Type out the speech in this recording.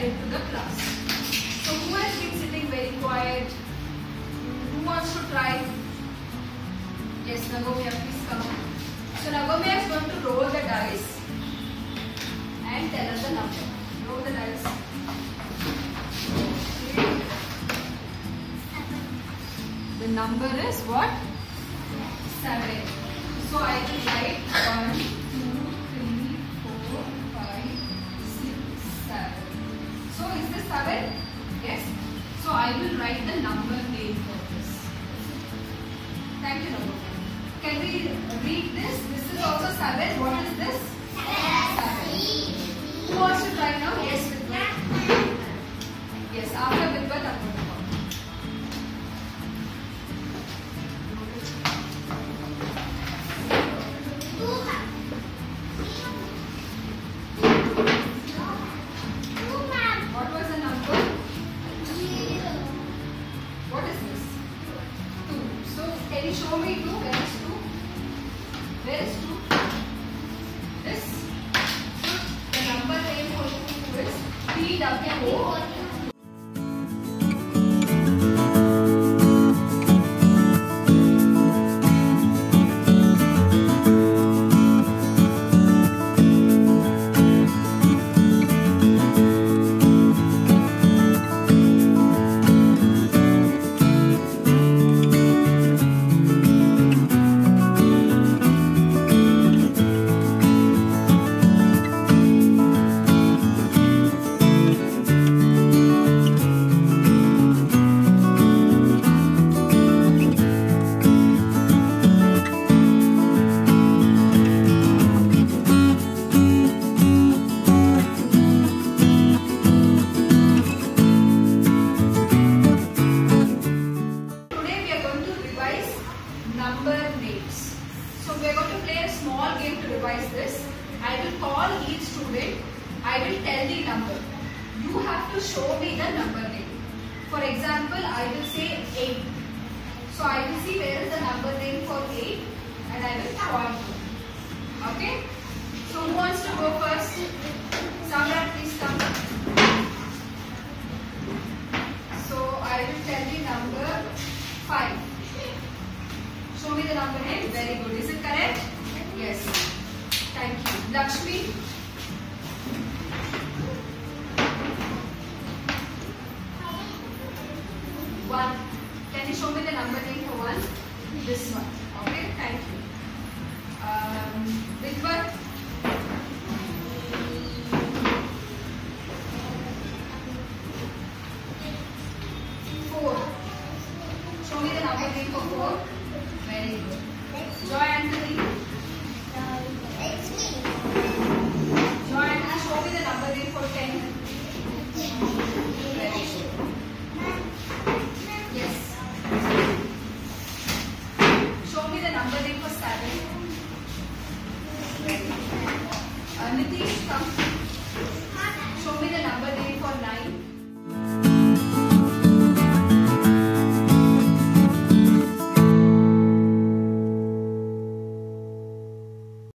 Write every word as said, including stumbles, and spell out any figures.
it to the class. So who has been sitting very quiet? Who wants to try? Yes, Nagomia, please come. So Nagomia is going to roll the dice and tell us the number. Roll the dice. The number is what? seven. So I will write one, two, three, four, five, six, seven. So is this seven? Yes. So I will write the number name for this. Thank you, Nagomia. Can we read this? This is also seven. What is this? seven. Who wants to try now? Yes, Vidvat. Yes, after Vidvat, I'm going to call. What was the number? Zero. What is this? Two. So, can you show me two? Where is two? Where is two? This. So, the number name for two is P W O. Number names. So we are going to play a small game to revise this. I will call each student. I will tell the number. You have to show me the number name. For example, I will say eight. So I will see where is the number name for eight and I will point to. Okay? So who wants to go first? Samrat, please come. So I will tell the number five. Show me the number name. Very good. Is it correct? Yes. Thank you. Lakshmi. One. Can you show me the number name for one? This one. Okay. Thank you. Um, Vidvat. Four. Show me the number name for four. Very good. Joy Anthony. It's me. Joy Anthony, show me the number name for ten. Very good. Yes. Show me the number name for seven. Very good. Uh, Nitish, come. Show me the number name for nine.